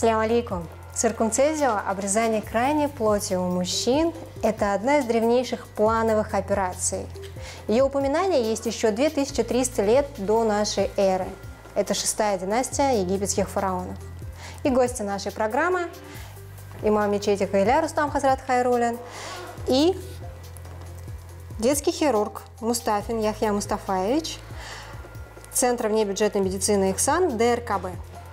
Ассаляму алейкум. Циркумцизио, обрезание крайней плоти у мужчин – это одна из древнейших плановых операций. Ее упоминание есть еще 2300 лет до нашей эры. Это 6-я династия египетских фараонов. И гости нашей программы – имам мечети Каиля Рустам Хазрат Хайрулин и детский хирург Мустафин Яхья Мустафаевич Центра внебюджетной медицины Ихсан ДРКБ.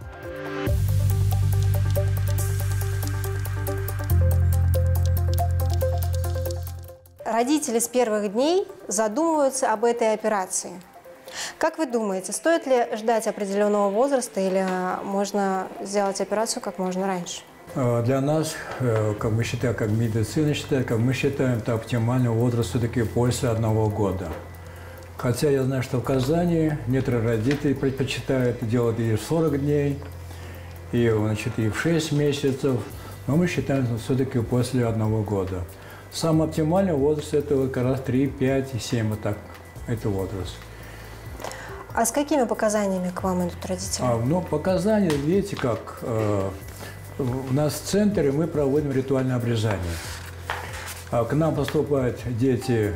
Родители с первых дней задумываются об этой операции. Как вы думаете, стоит ли ждать определенного возраста или можно сделать операцию как можно раньше? Для нас, как мы считаем, как медицина считает, как мы считаем, это оптимальный возраст все-таки после 1 года. Хотя я знаю, что в Казани некоторые родители предпочитают делать и в 40 дней, и, значит, и в 6 месяцев, но мы считаем, что все-таки после 1 года. Самый оптимальный возраст – это вот как раз 3, 5 и 7, вот так, это возраст. А с какими показаниями к вам идут родители? Показания, видите, как у нас в центре мы проводим ритуальное обрезание. К нам поступают дети,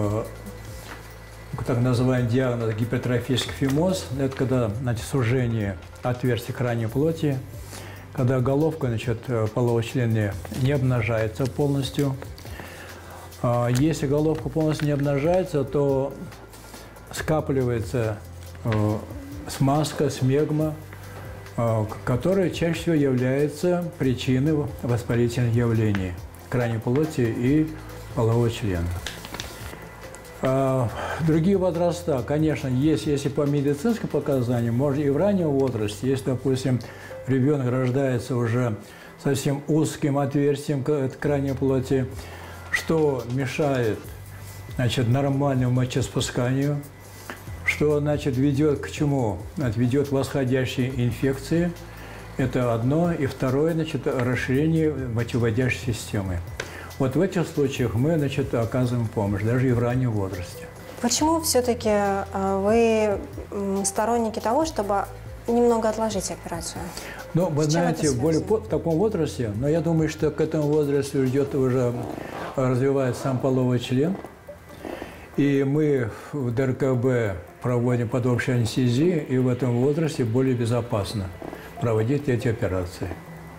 так называемый диагноз гипертрофический фимоз, это когда, значит, сужение отверстия крайней плоти, когда головка, значит, полового члена не обнажается полностью. Если головка полностью не обнажается, то скапливается смазка, смегма, которая чаще всего является причиной воспалительных явлений крайней плоти и полового члена. Другие возраста, конечно, есть, если по медицинским показаниям, можно и в раннем возрасте, если, допустим, ребенок рождается уже совсем узким отверстием крайней плоти, что мешает, значит, нормальному мочеиспусканию, что, значит, ведет к чему? Ведет к восходящей инфекции. Это одно. И второе, значит, расширение мочевыводящей системы. Вот в этих случаях мы, значит, оказываем помощь, даже и в раннем возрасте. Почему все-таки вы сторонники того, чтобы немного отложить операцию? Ну, вы знаете, в таком возрасте, но я думаю, что к этому возрасту уже развивается сам половой член. И мы в ДРКБ проводим под общей анестезией, и в этом возрасте более безопасно проводить эти операции.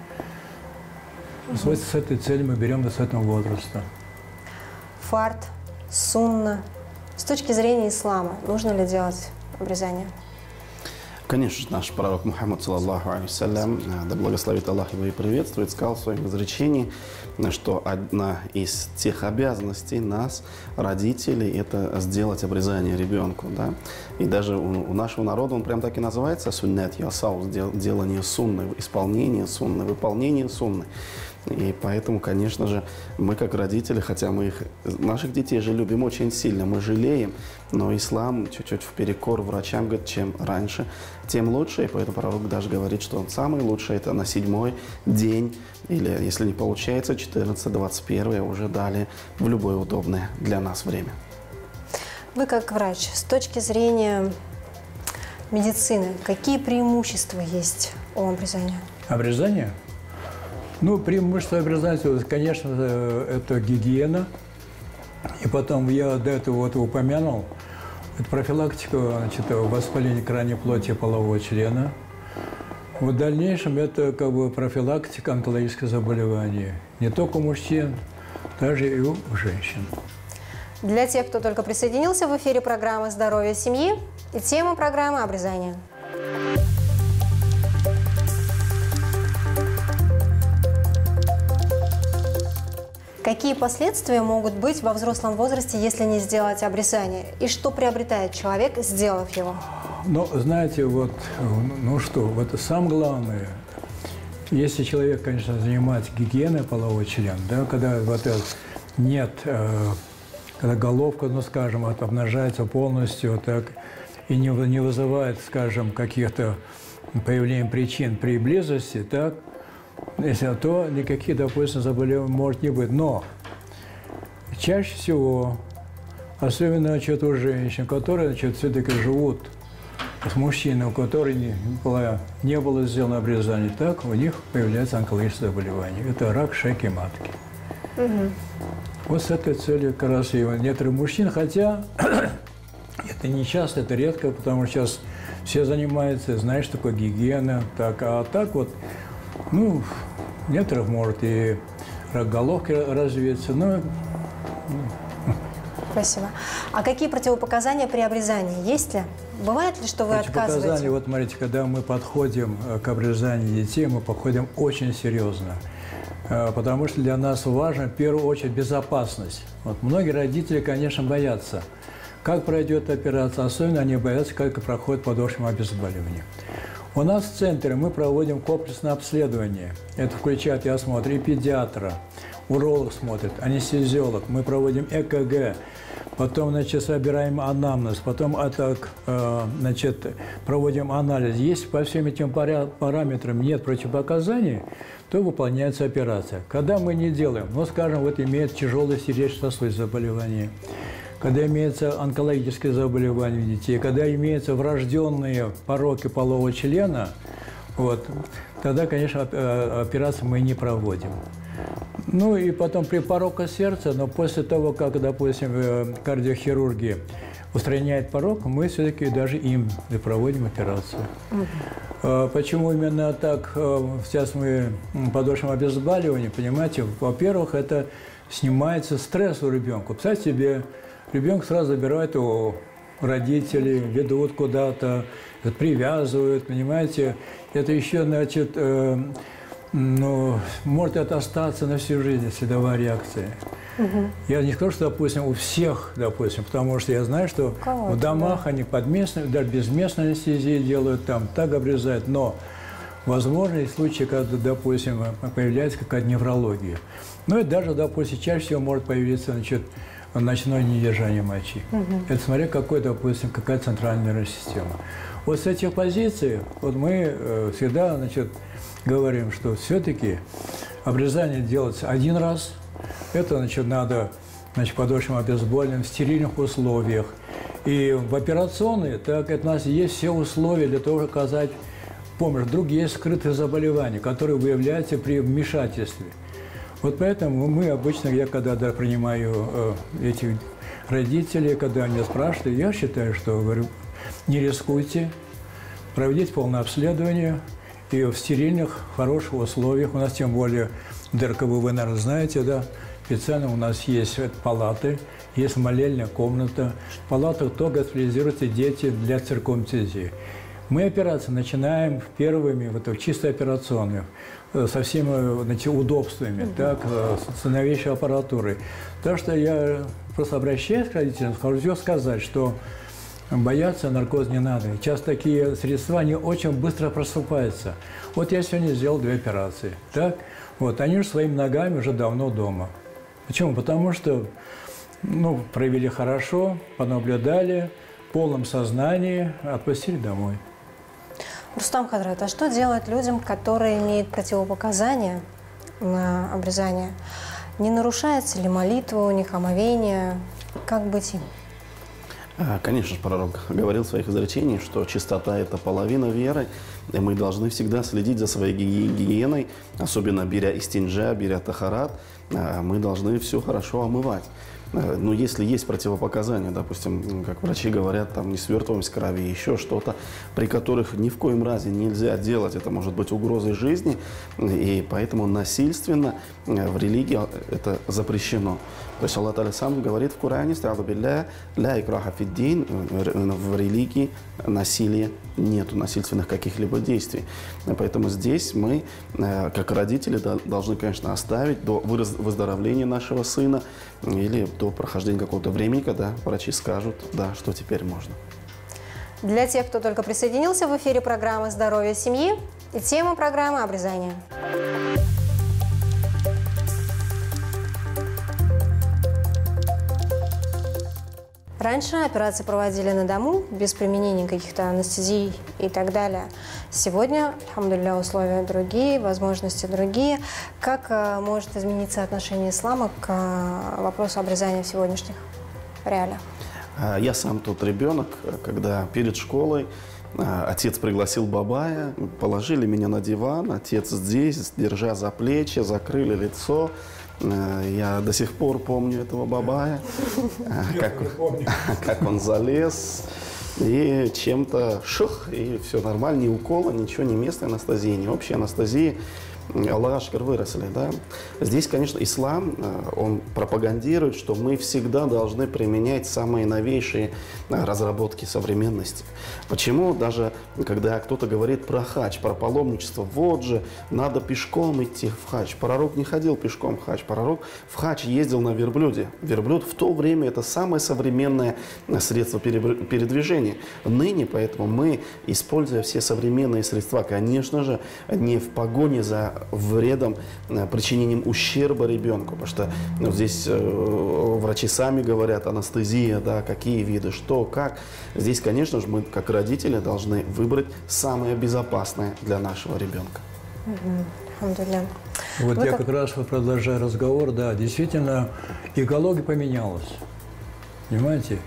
С этой целью мы берем с этого возраста. Фард, сунна. С точки зрения ислама, нужно ли делать обрезание? Конечно, наш пророк Мухаммад, саллаллаху алейхиссалям, да благословит Аллах его и приветствует, сказал в своем изречении, что одна из тех обязанностей нас, родителей, это сделать обрезание ребенку. Да? И даже у нашего народа он прям так и называется суннет ясау, делание сунны, исполнение сунны, выполнение сунны. И поэтому, конечно же, мы как родители, хотя мы наших детей же любим очень сильно, мы жалеем, но ислам чуть-чуть вперекор врачам говорит, чем раньше, тем лучше. И поэтому пророк даже говорит, что он самый лучший это на 7-й день, или если не получается, 14-21 уже далее в любое удобное для нас время. Вы как врач, с точки зрения медицины, какие преимущества есть у обрезания? Обрезание? Ну, преимущество обрезания, конечно, это гигиена. И потом я до этого вот упомянул, это профилактика, значит, воспаления крайней плоти полового члена. В дальнейшем это как бы профилактика онкологических заболеваний. Не только у мужчин, даже и у женщин. Для тех, кто только присоединился, в эфире программы «Здоровье семьи» и тема программы «Обрезание». Какие последствия могут быть во взрослом возрасте, если не сделать обрезание? И что приобретает человек, сделав его? Ну, знаете, вот, вот самое главное, если человек, конечно, занимается гигиеной полового члена, да, когда вот нет, когда головка, ну, скажем, обнажается полностью, так, и не вызывает, скажем, каких-то появления причин при близости, так, если то никаких, допустим, заболеваний может не быть. Но чаще всего, особенно, значит, у женщин, которые, значит, все-таки живут с мужчиной, у которых не было сделано обрезание, так у них появляется онкологическое заболевание. Это рак шейки матки. Вот с этой целью как раз и некоторые мужчины, хотя это не часто, это редко, потому что сейчас все занимаются, знаешь, что такое гигиена, а так вот, ну, некоторых может и рак головки развиться, но... Спасибо. А какие противопоказания при обрезании? Есть ли? Бывает ли, что вы отказываете? Вот смотрите, когда мы подходим к обрезанию детей, мы подходим очень серьезно. Потому что для нас важно, в первую очередь, безопасность. Вот многие родители, конечно, боятся, как пройдет операция, особенно они боятся, как проходит подошвенное обезболивание. У нас в центре мы проводим комплексное обследование. Это включает и осмотр и педиатра, уролог смотрит, анестезиолог. Мы проводим ЭКГ, потом, значит, собираем анамнез, потом значит, проводим анализ. Если по всем этим параметрам нет противопоказаний, то выполняется операция. Когда мы не делаем, ну, скажем, вот имеет тяжелое сердечно-сосудистое заболевание, когда имеется онкологическое заболевание у детей, когда имеются врожденные пороки полового члена, вот, тогда, конечно, операцию мы не проводим. Ну и потом при пороках сердца, но после того, как, допустим, кардиохирургия устраняет порок, мы все-таки даже им проводим операцию. Почему именно так сейчас мы подошвенное обезболивание, понимаете? Во-первых, это снимается стресс у ребенка. Представьте себе, ребенка сразу забирают у родителей, ведут куда-то, привязывают, понимаете? Это еще, значит, ну, может это остаться на всю жизнь, следовая реакция. Я не скажу, что, допустим, у всех, допустим, потому что я знаю, что в домах они под местной, даже без местной анестезии делают, там так обрезают, но возможны случаи, когда, допустим, появляется какая-то неврология. Ну и даже, допустим, чаще всего может появиться, значит, ночное недержание мочи. Это смотря какой, допустим, какая центральная нервная система. Вот с этих позиций вот мы всегда, значит, говорим, что все-таки обрезание делается один раз. Это, значит, надо, значит, подошвенным обезболиванием в стерильных условиях. И в операционной, так это у нас есть все условия для того, чтобы оказать помощь. Другие есть скрытые заболевания, которые выявляются при вмешательстве. Вот поэтому мы обычно, я когда принимаю этих родителей, когда они спрашивают, я считаю, что, говорю, не рискуйте, проведите полное обследование и в стерильных, хороших условиях. У нас тем более в ДРКБ, вы, наверное, знаете, да, специально у нас есть палаты, есть молельная комната. В палатах то госпитализируются дети для циркумцизии. Мы операции начинаем первыми, вот, чисто операционных, со всеми, значит, удобствами, так, с новейшей аппаратурой. Так что я просто обращаюсь к родителям, хочу сказать, что бояться наркоза не надо. Часто такие средства, они очень быстро просыпаются. Вот я сегодня сделал 2 операции, так, вот, они же своими ногами уже давно дома. Почему? Потому что, ну, провели хорошо, понаблюдали, в полном сознании, отпустили домой. Рустам Хадрат, а что делать людям, которые имеют противопоказания на обрезание? Не нарушается ли молитва у них, омовение? Как быть им? Конечно же, пророк говорил в своих изречениях, что чистота – это половина веры, и мы должны всегда следить за своей гигиеной, особенно беря истинджа, беря тахарат, мы должны все хорошо омывать. Но если есть противопоказания, допустим, как врачи говорят, там несвертываемость крови, еще что-то, при которых ни в коем разе нельзя делать, это может быть угрозой жизни, и поэтому насильственно в религии это запрещено. То есть Аллах Та'аля сам говорит в Коране, «Ля икраха фиддин», в религии насилия нету, насильственных каких-либо действий. Поэтому здесь мы, как родители, должны, конечно, оставить до выздоровления нашего сына или до прохождения какого-то времени, когда врачи скажут, да, что теперь можно. Для тех, кто только присоединился, в эфире программы «Здоровье семьи» и тема программы «Обрезание». Раньше операции проводили на дому, без применения каких-то анестезий и так далее. Сегодня, алхамдулилля, условия другие, возможности другие. Как может измениться отношение ислама к вопросу обрезания в сегодняшних реалиях? Я сам тот ребенок, когда перед школой Отец пригласил бабая, положили меня на диван, отец здесь, держа за плечи, закрыли лицо. Я до сих пор помню этого бабая, как он залез, и чем-то шух, и все нормально, ни укола, ничего, ни местной анестезии, ни общей анестезии. Аллах шкар выросли, да. Здесь, конечно, ислам, он пропагандирует, что мы всегда должны применять самые новейшие разработки современности. Почему даже, когда кто-то говорит про хадж, про паломничество, вот же, надо пешком идти в хадж. Пророк не ходил пешком в хадж, пророк в хадж ездил на верблюде. Верблюд в то время это самое современное средство передвижения. Ныне, поэтому мы, используя все современные средства, конечно же, не в погоне за вредом, причинением ущерба ребенку, потому что здесь врачи сами говорят, анестезия, да, какие виды, что, как. Здесь, конечно же, мы, как родители, должны выбрать самое безопасное для нашего ребенка. Вот я как раз продолжаю разговор, да, действительно, экология поменялась, понимаете?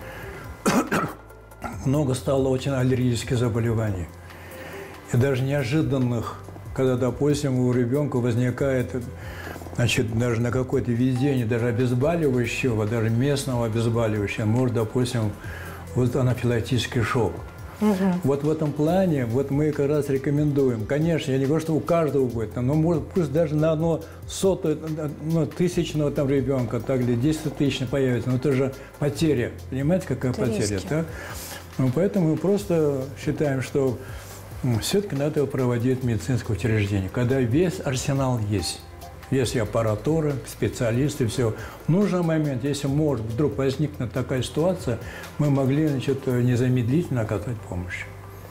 Много стало очень аллергических заболеваний, и даже неожиданных. Когда, допустим, у ребенка возникает, значит, даже на какое-то введение, даже обезболивающего, даже местного обезболивающего, может, допустим, вот анафилактический шок. Вот в этом плане вот мы как раз рекомендуем. Конечно, я не говорю, что у каждого будет, но может, пусть даже на одно сотое, тысячного там ребенка, так или 10 тысяч появится, но это же потеря. Понимаете, какая это потеря? Так? Ну, поэтому мы просто считаем, что все-таки надо проводить медицинское учреждение, когда весь арсенал есть. Есть и аппаратура, специалисты, все. В нужный момент, если может вдруг возникнет такая ситуация, мы могли, значит, незамедлительно оказать помощь.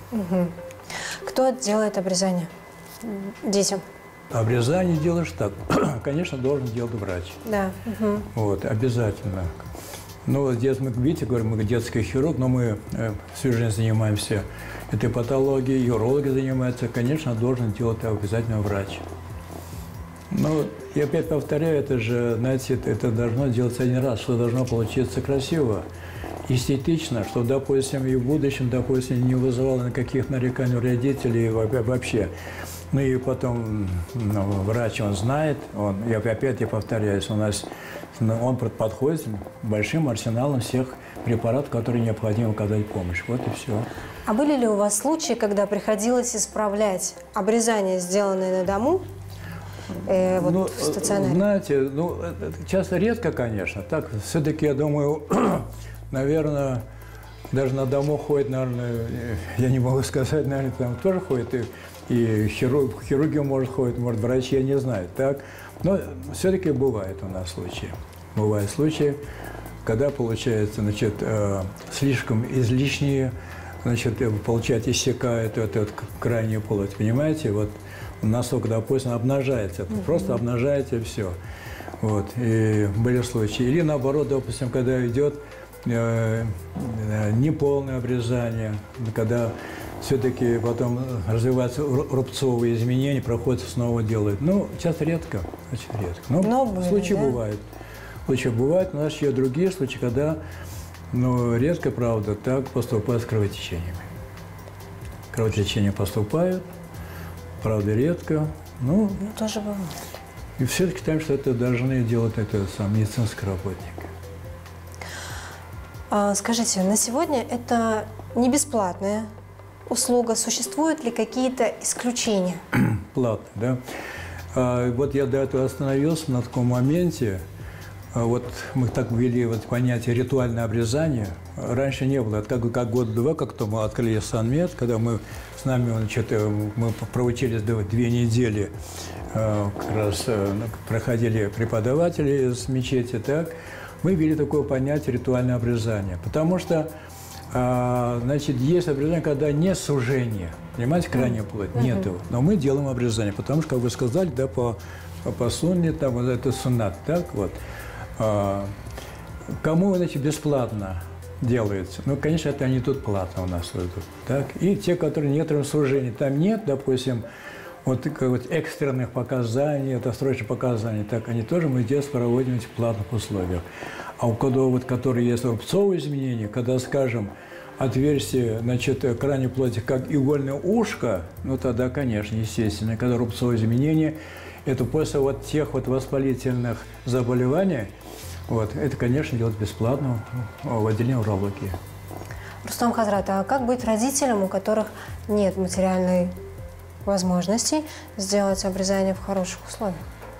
Кто делает обрезание детям? Обрезание делаешь так. Конечно, должен делать врач. Да. Вот, обязательно. Ну, мы, видите, говорим, мы детский хирург, но мы всю жизнь занимаемся этой патологией, урологи занимаются. Конечно, должен делать обязательно врач. Но я опять повторяю, это же, знаете, это должно делаться один раз, что должно получиться красиво, эстетично, что, допустим, и в будущем, допустим, не вызывало никаких нареканий у родителей вообще. Ну и потом врач, он знает, опять я повторяюсь, он подходит с большим арсеналом всех препаратов, которые необходимо оказать помощь. Вот и все. А были ли у вас случаи, когда приходилось исправлять обрезание, сделанное на дому, в стационаре? Знаете, часто редко, конечно. Так, все-таки, я думаю, наверное, даже на дому ходит, наверное, я не могу сказать, наверное, там тоже ходит и хирурги, может, ходят, может, врачи, я не знаю, так. Но все-таки бывает у нас случаи. Бывают случаи, когда, получается, значит, слишком излишние, значит, получается, иссякает этот крайнюю полость, понимаете, вот настолько, допустим, обнажается, просто обнажается и все. Вот, и были случаи. Или наоборот, допустим, когда идет неполное обрезание, когда все-таки потом развиваются рубцовые изменения, проходят, снова делают. Ну, сейчас редко, очень редко. Но случаи бывают. Случаи бывают. У нас еще другие случаи, когда, редко, правда, так поступают с кровотечениями. Кровотечения поступают, правда, редко. Тоже бывает. И все-таки считаем, что это должны делать медицинский работник. Скажите, на сегодня это не бесплатная услуга. Существуют ли какие-то исключения? Платно, да. Вот я до этого остановился на таком моменте. Вот мы так ввели понятие ритуальное обрезание. Раньше не было. Это как год-два, как-то мы открыли санмед, когда мы с нами, мы проучились 2 недели, как раз проходили преподаватели из мечети, так. Мы ввели такое понятие ритуальное обрезание. Потому что, значит, есть обрезание, когда нет сужения. Понимаете, крайняя плоть, нету. Но мы делаем обрезание, потому что, как вы сказали, да, по сунне, там, вот это суннат, так вот. Кому, значит, бесплатно делается? Ну, конечно, это они тут платно у нас идут, так. И те, которые нет сужения, там нет, допустим, вот экстренных показаний, это срочных показаний, так они тоже мы здесь проводим в платных условиях. А у кого, которые есть рубцовые изменения, когда, скажем, отверстие, значит, крайней плоти, как игольное ушко, ну тогда, конечно, естественно, когда рубцовое изменение, это после вот тех вот воспалительных заболеваний, вот, это, конечно, делать бесплатно в отделении урологии. Рустам Хазрат, а как быть родителям, у которых нет материальной возможности сделать обрезание в хороших условиях?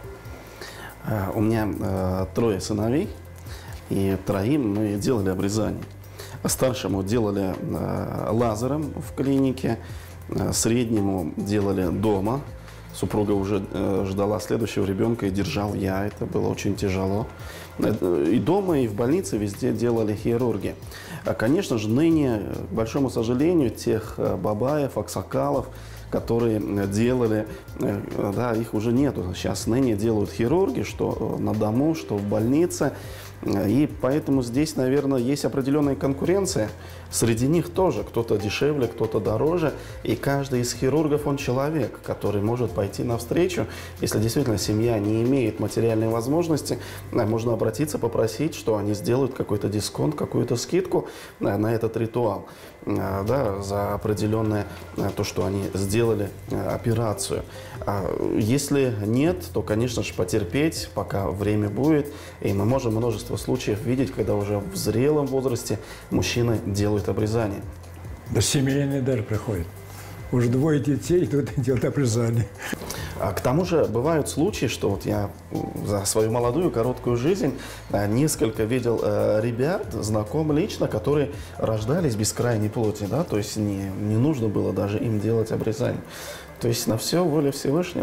У меня 3 сыновей, и 3 мы делали обрезание. Старшему делали лазером в клинике, среднему делали дома. Супруга уже ждала следующего ребенка, и держал я. Это было очень тяжело. И дома, и в больнице везде делали хирурги. Конечно же, ныне, к большому сожалению, тех бабаев, аксакалов, которые делали, да, их уже нету. Сейчас ныне делают хирурги, что на дому, что в больнице. И поэтому здесь, наверное, есть определенная конкуренция. Среди них тоже кто-то дешевле, кто-то дороже. И каждый из хирургов, он человек, который может пойти навстречу. Если действительно семья не имеет материальной возможности, можно обратиться, попросить, что они сделают какой-то дисконт, какую-то скидку на этот ритуал. Да, за определенное то, что они сделали операцию. Если нет, то, конечно же, потерпеть, пока время будет. И мы можем множество случаев видеть, когда уже в зрелом возрасте мужчины делают обрезание. Да семейные даже приходят. Уже 2 детей идут и делают обрезание. К тому же бывают случаи, что вот я за свою молодую короткую жизнь несколько видел ребят, знаком лично, которые рождались без крайней плоти, да, то есть не нужно было даже им делать обрезание. То есть на все воля Всевышнего.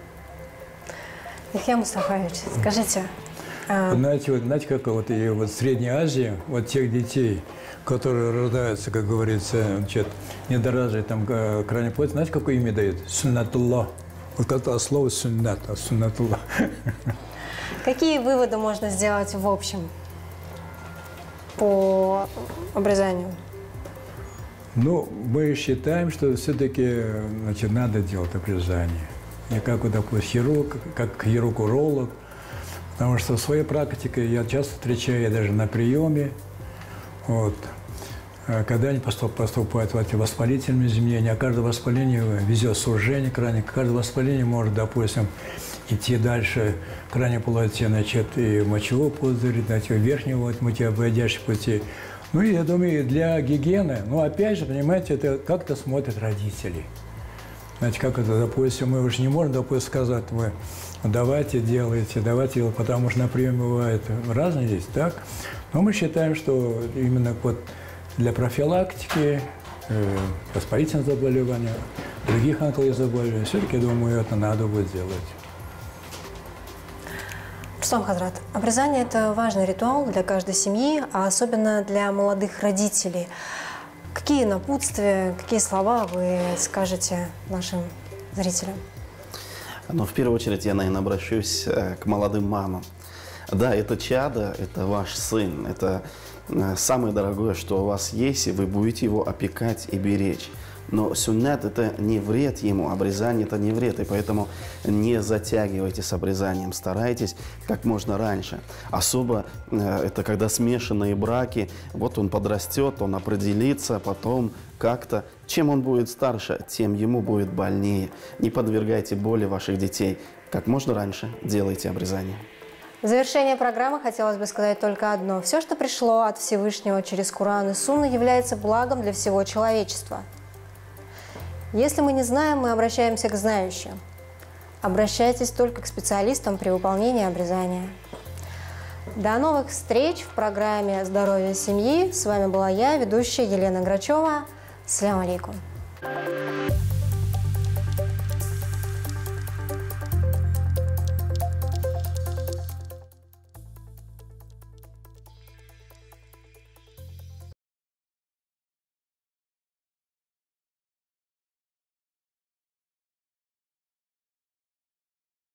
Яхья Мустафаевич, скажите. Знаете, как вот и вот в Средней Азии, вот тех детей, которые рождаются, как говорится, недоразвитые там крайней плоти, знаете, какое имя дают? Суннатуллах. Вот это слово суннат, суннатуллах. Какие выводы можно сделать в общем по обрезанию? Ну, мы считаем, что все-таки надо делать обрезание. И как, допустим, хирург, как хирург-уролог. Потому что в своей практике я часто встречаю, я даже на приеме, вот, когда они поступают в эти воспалительные изменения, а каждое воспаление везет сужение крайне, каждое воспаление может, допустим, идти дальше крайней плоти, и мочевого пузыря, верхнего мочеобводящих путей. Ну, и я думаю, для гигиены, ну, опять же, понимаете, это как-то смотрят родители. Знаете, как это, допустим, мы уже не можем, допустим, сказать, вы давайте делайте, потому что на приеме бывает разные здесь, так? Но мы считаем, что именно вот для профилактики воспалительных заболеваний, других онкологических заболеваний, все-таки, думаю, это надо будет делать. Рустам Хазрат, обрезание – это важный ритуал для каждой семьи, а особенно для молодых родителей. Какие напутствия, какие слова вы скажете нашим зрителям? Ну, в первую очередь, я, наверное, обращусь к молодым мамам. Да, это чадо, это ваш сын, это самое дорогое, что у вас есть, и вы будете его опекать и беречь. Но суннат – это не вред ему, обрезание – это не вред, и поэтому не затягивайте с обрезанием, старайтесь как можно раньше. Особо это когда смешанные браки, вот он подрастет, он определится, потом как-то, чем он будет старше, тем ему будет больнее. Не подвергайте боли ваших детей, как можно раньше делайте обрезание. В завершение программы хотелось бы сказать только одно. Все, что пришло от Всевышнего через Коран и Сунну, является благом для всего человечества. Если мы не знаем, мы обращаемся к знающим. Обращайтесь только к специалистам при выполнении обрезания. До новых встреч в программе «Здоровье семьи». С вами была я, ведущая Елена Грачева. Ассаляму алейкум.